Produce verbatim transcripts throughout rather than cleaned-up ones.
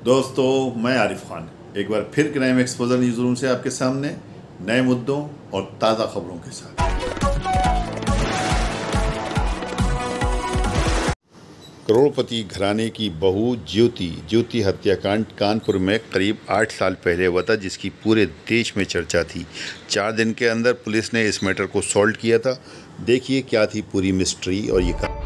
दोस्तों, मैं आरिफ खान एक बार फिर क्राइम एक्सपोजर न्यूज़ रूम से आपके सामने नए मुद्दों और ताज़ा खबरों के साथ। करोड़पति घराने की बहू ज्योति ज्योति हत्याकांड कानपुर में करीब आठ साल पहले हुआ था, जिसकी पूरे देश में चर्चा थी। चार दिन के अंदर पुलिस ने इस मैटर को सॉल्व किया था। देखिए क्या थी पूरी मिस्ट्री और ये का...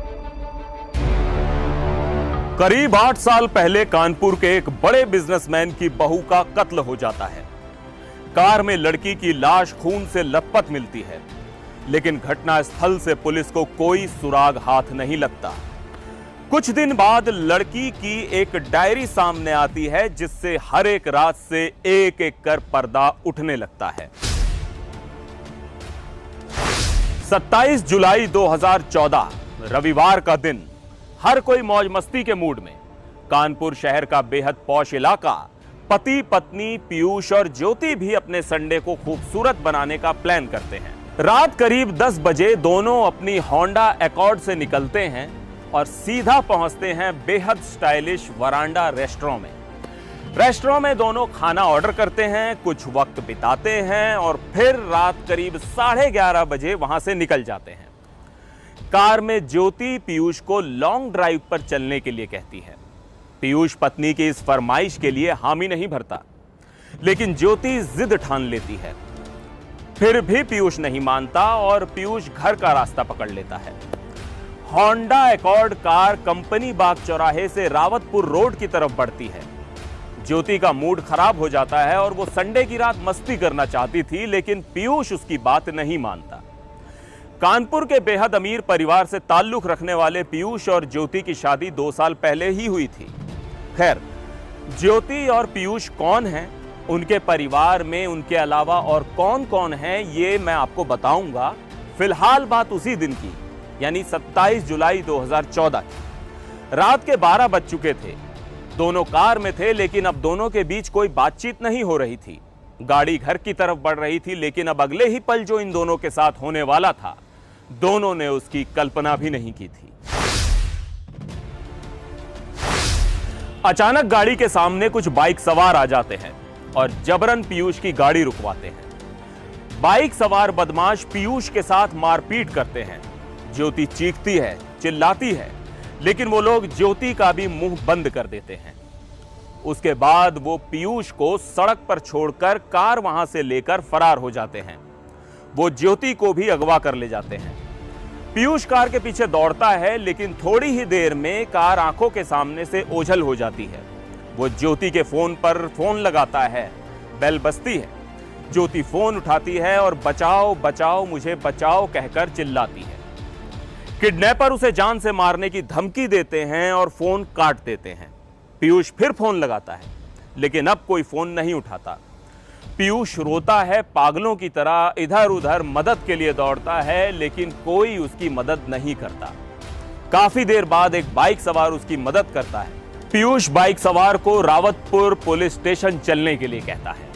करीब आठ साल पहले कानपुर के एक बड़े बिजनेसमैन की बहू का कत्ल हो जाता है। कार में लड़की की लाश खून से लथपथ मिलती है, लेकिन घटनास्थल से पुलिस को कोई सुराग हाथ नहीं लगता। कुछ दिन बाद लड़की की एक डायरी सामने आती है, जिससे हर एक रात से एक एक कर पर्दा उठने लगता है। सत्ताईस जुलाई दो हज़ार चौदह रविवार का दिन, हर कोई मौज मस्ती के मूड में। कानपुर शहर का बेहद पॉश इलाका। पति पत्नी पीयूष और ज्योति भी अपने संडे को खूबसूरत बनाने का प्लान करते हैं। रात करीब दस बजे दोनों अपनी होंडा एकॉर्ड से निकलते हैं और सीधा पहुंचते हैं बेहद स्टाइलिश वरांडा रेस्टोरेंट में। रेस्टोरेंट में दोनों खाना ऑर्डर करते हैं, कुछ वक्त बिताते हैं और फिर रात करीब साढ़े ग्यारह बजे वहां से निकल जाते हैं। कार में ज्योति पीयूष को लॉन्ग ड्राइव पर चलने के लिए कहती है। पीयूष पत्नी की इस फरमाइश के लिए हामी नहीं भरता, लेकिन ज्योति जिद ठान लेती है। फिर भी पीयूष नहीं मानता और पीयूष घर का रास्ता पकड़ लेता है। Honda Accord car company Bagh चौराहे से रावतपुर रोड की तरफ बढ़ती है। ज्योति का मूड खराब हो जाता है और वो संडे की रात मस्ती करना चाहती थी, लेकिन पीयूष उसकी बात नहीं मानता। कानपुर के बेहद अमीर परिवार से ताल्लुक रखने वाले पीयूष और ज्योति की शादी दो साल पहले ही हुई थी। खैर, ज्योति और पीयूष कौन हैं, उनके परिवार में उनके अलावा और कौन कौन हैं, ये मैं आपको बताऊंगा। फिलहाल बात उसी दिन की, यानी सत्ताईस जुलाई दो हज़ार चौदह की। रात के बारह बज चुके थे। दोनों कार में थे, लेकिन अब दोनों के बीच कोई बातचीत नहीं हो रही थी। गाड़ी घर की तरफ बढ़ रही थी, लेकिन अब अगले ही पल जो इन दोनों के साथ होने वाला था, दोनों ने उसकी कल्पना भी नहीं की थी। अचानक गाड़ी के सामने कुछ बाइक सवार आ जाते हैं और जबरन पीयूष की गाड़ी रुकवाते हैं। बाइक सवार बदमाश पीयूष के साथ मारपीट करते हैं। ज्योति चीखती है, चिल्लाती है, लेकिन वो लोग ज्योति का भी मुंह बंद कर देते हैं। उसके बाद वो पीयूष को सड़क पर छोड़कर कार वहां से लेकर फरार हो जाते हैं। वो ज्योति को भी अगवा कर ले जाते हैं। पीयूष कार के पीछे दौड़ता है, लेकिन थोड़ी ही देर में कार आंखों के सामने से ओझल हो जाती है। वो ज्योति के फोन पर फोन लगाता है, बेल बजती है। ज्योति फोन उठाती है और बचाओ बचाओ मुझे बचाओ कहकर चिल्लाती है। किडनैपर उसे जान से मारने की धमकी देते हैं और फोन काट देते हैं। पीयूष फिर फोन लगाता है, लेकिन अब कोई फोन नहीं उठाता। पीयूष रोता है, पागलों की तरह इधर उधर मदद के लिए दौड़ता है, लेकिन कोई उसकी मदद नहीं करता। काफी देर बाद एक बाइक सवार उसकी मदद करता है। पीयूष बाइक सवार को रावतपुर पुलिस स्टेशन चलने के लिए कहता है।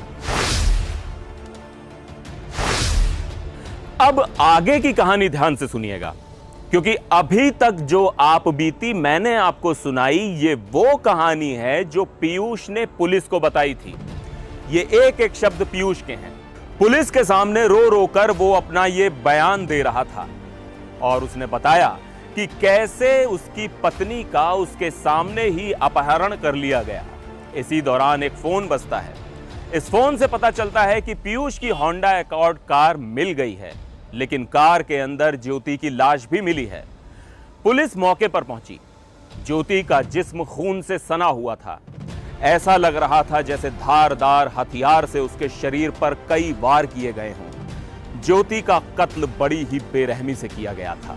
अब आगे की कहानी ध्यान से सुनिएगा, क्योंकि अभी तक जो आप बीती मैंने आपको सुनाई, ये वो कहानी है जो पीयूष ने पुलिस को बताई थी। ये एक एक शब्द पीयूष के हैं। पुलिस के सामने रो रो कर वो अपना ये बयान दे रहा था और उसने बताया कि कैसे उसकी पत्नी का उसके सामने ही अपहरण कर लिया गया। इसी दौरान एक फोन बजता है। इस फोन से पता चलता है कि पीयूष की होंडा एकॉर्ड कार मिल गई है, लेकिन कार के अंदर ज्योति की लाश भी मिली है। पुलिस मौके पर पहुंची। ज्योति का जिस्म खून से सना हुआ था। ऐसा लग रहा था जैसे धारदार हथियार से उसके शरीर पर कई वार किए गए हों। ज्योति का कत्ल बड़ी ही बेरहमी से किया गया था।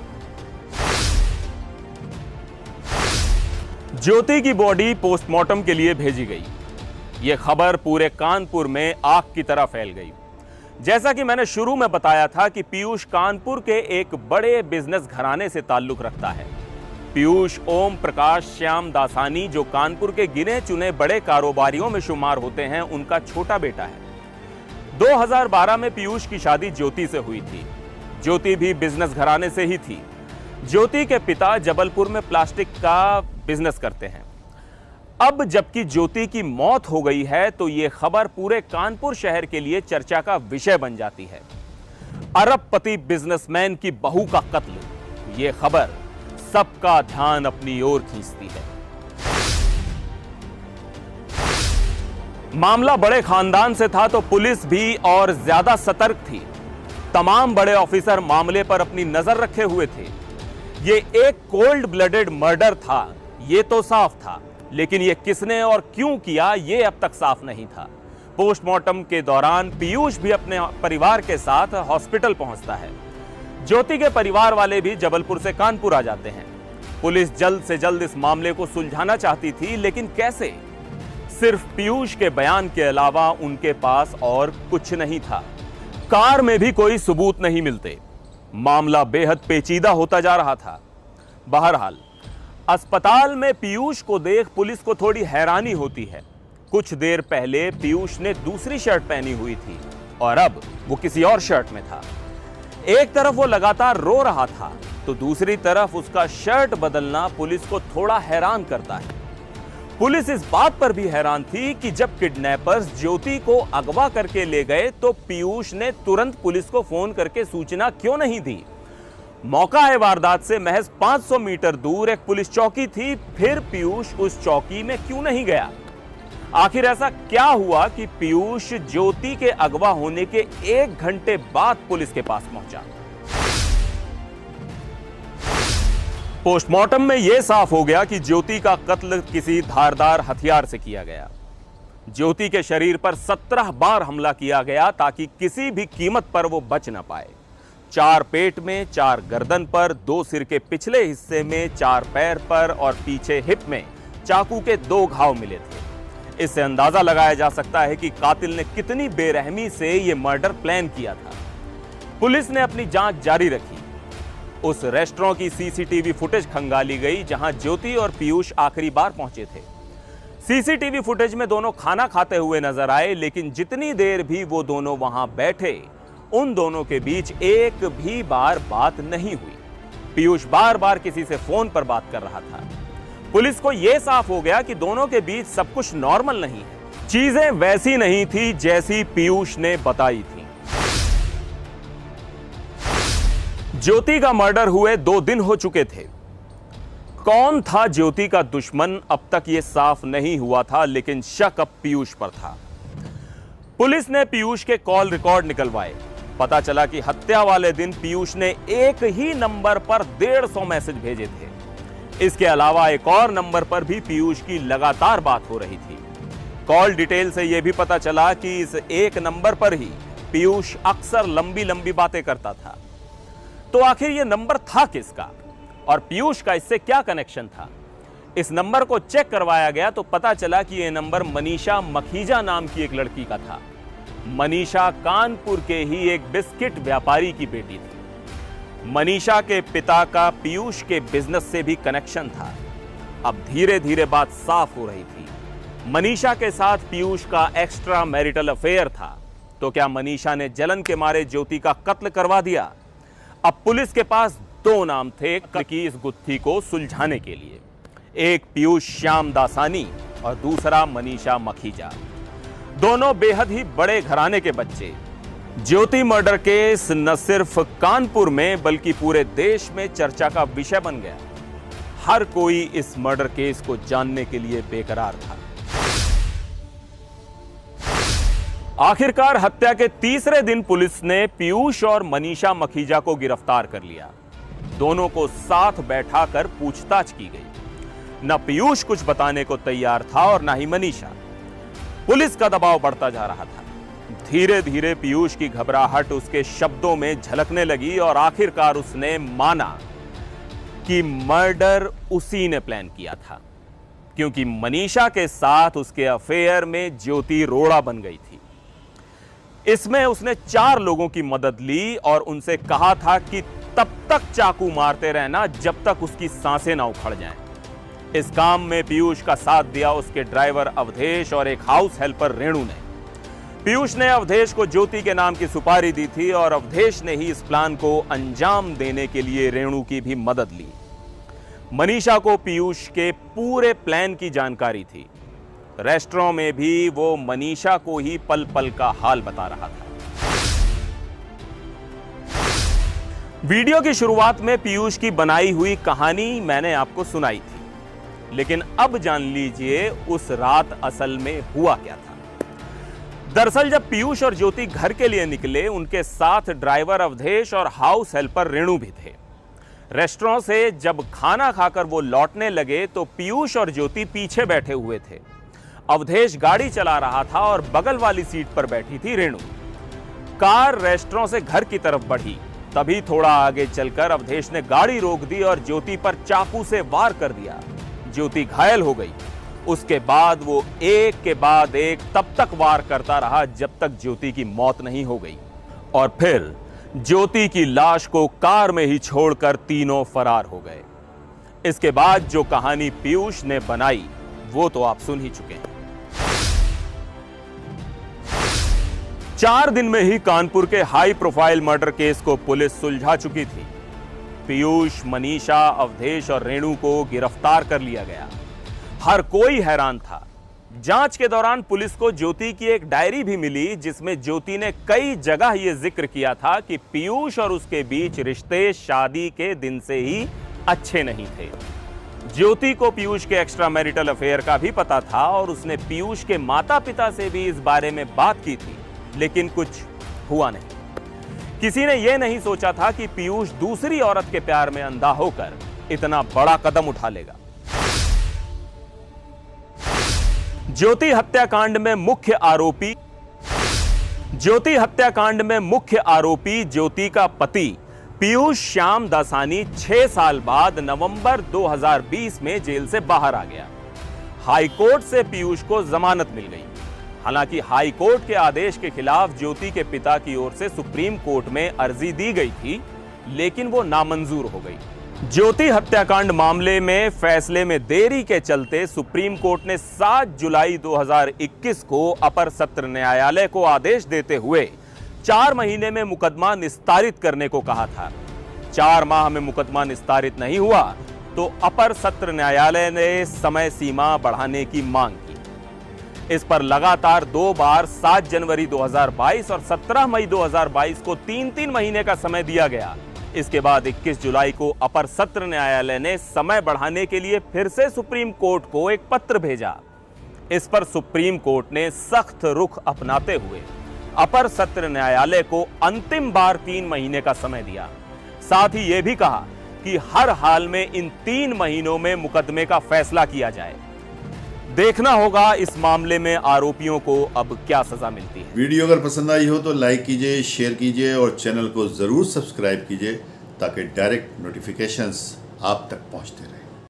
ज्योति की बॉडी पोस्टमार्टम के लिए भेजी गई। यह खबर पूरे कानपुर में आग की तरह फैल गई। जैसा कि मैंने शुरू में बताया था कि पीयूष कानपुर के एक बड़े बिजनेस घराने से ताल्लुक रखता है। पीयूष ओम प्रकाश श्याम दासानी, जो कानपुर के गिने चुने बड़े कारोबारियों में शुमार होते हैं, उनका छोटा बेटा है। दो हज़ार बारह में पीयूष की शादी ज्योति से हुई थी। ज्योति भी बिजनेस घराने से ही थी। ज्योति के पिता जबलपुर में प्लास्टिक का बिजनेस करते हैं। अब जबकि ज्योति की मौत हो गई है तो यह खबर पूरे कानपुर शहर के लिए चर्चा का विषय बन जाती है। अरबपति बिजनेसमैन की बहू का कत्ल, यह खबर सबका ध्यान अपनी ओर खींचती है। मामला बड़े खानदान से था तो पुलिस भी और ज्यादा सतर्क थी। तमाम बड़े ऑफिसर मामले पर अपनी नजर रखे हुए थे। यह एक कोल्ड ब्लडेड मर्डर था, यह तो साफ था, लेकिन यह किसने और क्यों किया यह अब तक साफ नहीं था। पोस्टमार्टम के दौरान पीयूष भी अपने परिवार के साथ हॉस्पिटल पहुंचता है। ज्योति के परिवार वाले भी जबलपुर से कानपुर आ जाते हैं। पुलिस जल्द से जल्द इस मामले को सुलझाना चाहती थी, लेकिन कैसे? सिर्फ पीयूष के बयान के अलावा उनके पास और कुछ नहीं था। कार में भी कोई सबूत नहीं मिलते। मामला बेहद पेचीदा होता जा रहा था। बहरहाल अस्पताल में पीयूष को देख पुलिस को थोड़ी हैरानी होती है। कुछ देर पहले पीयूष ने दूसरी शर्ट पहनी हुई थी और अब वो किसी और शर्ट में था। एक तरफ वो लगातार रो रहा था तो दूसरी तरफ उसका शर्ट बदलना पुलिस को थोड़ा हैरान करता है। पुलिस इस बात पर भी हैरान थी कि जब किडनैपर्स ज्योति को अगवा करके ले गए तो पीयूष ने तुरंत पुलिस को फोन करके सूचना क्यों नहीं दी। मौका है वारदात से महज पाँच सौ मीटर दूर एक पुलिस चौकी थी, फिर पीयूष उस चौकी में क्यों नहीं गया? आखिर ऐसा क्या हुआ कि पीयूष ज्योति के अगवा होने के एक घंटे बाद पुलिस के पास पहुंचा? पोस्टमार्टम में यह साफ हो गया कि ज्योति का कत्ल किसी धारदार हथियार से किया गया। ज्योति के शरीर पर सत्रह बार हमला किया गया ताकि किसी भी कीमत पर वो बच न पाए। चार पेट में, चार गर्दन पर, दो सिर के पिछले हिस्से में, चार पैर पर और पीछे हिप में चाकू के दो घाव मिले थे। इससे अंदाजा लगाया जा सकता है कि कातिल ने कितनी बेरहमी से यह मर्डर प्लान किया था। पुलिस ने अपनी जांच जारी रखी। उस रेस्टोरेंट की सीसीटीवी फुटेज खंगाली गई जहां ज्योति और पीयूष आखिरी बार पहुंचे थे। सीसीटीवी फुटेज में दोनों खाना खाते हुए नजर आए, लेकिन जितनी देर भी वो दोनों वहां बैठे उन दोनों के बीच एक भी बार बात नहीं हुई। पीयूष बार बार किसी से फोन पर बात कर रहा था। पुलिस को यह साफ हो गया कि दोनों के बीच सब कुछ नॉर्मल नहीं है। चीजें वैसी नहीं थी जैसी पीयूष ने बताई थी। ज्योति का मर्डर हुए दो दिन हो चुके थे। कौन था ज्योति का दुश्मन अब तक यह साफ नहीं हुआ था, लेकिन शक अब पीयूष पर था। पुलिस ने पीयूष के कॉल रिकॉर्ड निकलवाए। पता चला कि हत्या वाले दिन पीयूष ने एक ही नंबर पर डेढ़ सौ मैसेज भेजे थे। इसके अलावा एक और नंबर पर भी पीयूष की लगातार बात हो रही थी। कॉल डिटेल से यह भी पता चला कि इस एक नंबर पर ही पीयूष अक्सर लंबी लंबी बातें करता था। तो आखिर यह नंबर था किसका और पीयूष का इससे क्या कनेक्शन था? इस नंबर को चेक करवाया गया तो पता चला कि यह नंबर मनीषा मखीजा नाम की एक लड़की का था। मनीषा कानपुर के ही एक बिस्किट व्यापारी की बेटी थी। मनीषा के पिता का पीयूष के बिजनेस से भी कनेक्शन था। अब धीरे धीरे बात साफ हो रही थी। मनीषा के साथ पीयूष का एक्स्ट्रा मैरिटल अफेयर था। तो क्या मनीषा ने जलन के मारे ज्योति का कत्ल करवा दिया? अब पुलिस के पास दो नाम थे की इस गुत्थी को सुलझाने के लिए। एक पीयूष श्याम दासानी और दूसरा मनीषा मखीजा। दोनों बेहद ही बड़े घराने के बच्चे। ज्योति मर्डर केस न सिर्फ कानपुर में बल्कि पूरे देश में चर्चा का विषय बन गया। हर कोई इस मर्डर केस को जानने के लिए बेकरार था। आखिरकार हत्या के तीसरे दिन पुलिस ने पीयूष और मनीषा मखीजा को गिरफ्तार कर लिया। दोनों को साथ बैठाकर पूछताछ की गई। न पीयूष कुछ बताने को तैयार था और न ही मनीषा। पुलिस का दबाव बढ़ता जा रहा था। धीरे धीरे पीयूष की घबराहट उसके शब्दों में झलकने लगी और आखिरकार उसने माना कि मर्डर उसी ने प्लान किया था, क्योंकि मनीषा के साथ उसके अफेयर में ज्योति रोड़ा बन गई थी। इसमें उसने चार लोगों की मदद ली और उनसे कहा था कि तब तक चाकू मारते रहना जब तक उसकी सांसें ना उखड़ जाएं। इस काम में पीयूष का साथ दिया उसके ड्राइवर अवधेश और एक हाउस हेल्पर रेणु ने। पीयूष ने अवधेश को ज्योति के नाम की सुपारी दी थी और अवधेश ने ही इस प्लान को अंजाम देने के लिए रेणु की भी मदद ली। मनीषा को पीयूष के पूरे प्लान की जानकारी थी। रेस्टोरेंट में भी वो मनीषा को ही पल पल का हाल बता रहा था। वीडियो की शुरुआत में पीयूष की बनाई हुई कहानी मैंने आपको सुनाई थी, लेकिन अब जान लीजिए उस रात असल में हुआ क्या था। दरअसल जब पीयूष और ज्योति घर के लिए निकले, उनके साथ ड्राइवर अवधेश और हाउस हेल्पर रेणु भी थे। रेस्टोरेंट से जब खाना खाकर वो लौटने लगे तो पीयूष और ज्योति पीछे बैठे हुए थे। अवधेश गाड़ी चला रहा था और बगल वाली सीट पर बैठी थी रेणु। कार रेस्टोरेंट से घर की तरफ बढ़ी, तभी थोड़ा आगे चलकर अवधेश ने गाड़ी रोक दी और ज्योति पर चाकू से वार कर दिया। ज्योति घायल हो गई। उसके बाद वो एक के बाद एक तब तक वार करता रहा जब तक ज्योति की मौत नहीं हो गई, और फिर ज्योति की लाश को कार में ही छोड़कर तीनों फरार हो गए। इसके बाद जो कहानी पीयूष ने बनाई वो तो आप सुन ही चुके हैं। चार दिन में ही कानपुर के हाई प्रोफाइल मर्डर केस को पुलिस सुलझा चुकी थी। पीयूष, मनीषा, अवधेश और रेणु को गिरफ्तार कर लिया गया। हर कोई हैरान था। जांच के दौरान पुलिस को ज्योति की एक डायरी भी मिली, जिसमें ज्योति ने कई जगह यह जिक्र किया था कि पीयूष और उसके बीच रिश्ते शादी के दिन से ही अच्छे नहीं थे। ज्योति को पीयूष के एक्स्ट्रा मैरिटल अफेयर का भी पता था और उसने पीयूष के माता पिता से भी इस बारे में बात की थी, लेकिन कुछ हुआ नहीं। किसी ने यह नहीं सोचा था कि पीयूष दूसरी औरत के प्यार में अंधा होकर इतना बड़ा कदम उठा लेगा। ज्योति हत्याकांड में मुख्य आरोपी ज्योति हत्याकांड में मुख्य आरोपी ज्योति का पति पीयूष श्याम दासानी छह साल बाद नवंबर दो हज़ार बीस में जेल से बाहर आ गया। हाई कोर्ट से पीयूष को जमानत मिल गई। हालांकि हाई कोर्ट के आदेश के खिलाफ ज्योति के पिता की ओर से सुप्रीम कोर्ट में अर्जी दी गई थी, लेकिन वो नामंजूर हो गई। ज्योति हत्याकांड मामले में फैसले में देरी के चलते सुप्रीम कोर्ट ने सात जुलाई दो हज़ार इक्कीस को अपर सत्र न्यायालय को आदेश देते हुए चार महीने में मुकदमा निस्तारित करने को कहा था। चार माह में मुकदमा निस्तारित नहीं हुआ तो अपर सत्र न्यायालय ने समय सीमा बढ़ाने की मांग की। इस पर लगातार दो बार सात जनवरी दो हज़ार बाईस और सत्रह मई दो हज़ार बाईस को तीन तीन महीने का समय दिया गया। इसके बाद इक्कीस जुलाई को अपर सत्र न्यायालय ने समय बढ़ाने के लिए फिर से सुप्रीम कोर्ट को एक पत्र भेजा। इस पर सुप्रीम कोर्ट ने सख्त रुख अपनाते हुए अपर सत्र न्यायालय को अंतिम बार तीन महीने का समय दिया। साथ ही यह भी कहा कि हर हाल में इन तीन महीनों में मुकदमे का फैसला किया जाए। देखना होगा इस मामले में आरोपियों को अब क्या सजा मिलती है। वीडियो अगर पसंद आई हो तो लाइक कीजिए, शेयर कीजिए और चैनल को जरूर सब्सक्राइब कीजिए ताकि डायरेक्ट नोटिफिकेशंस आप तक पहुंचते रहे।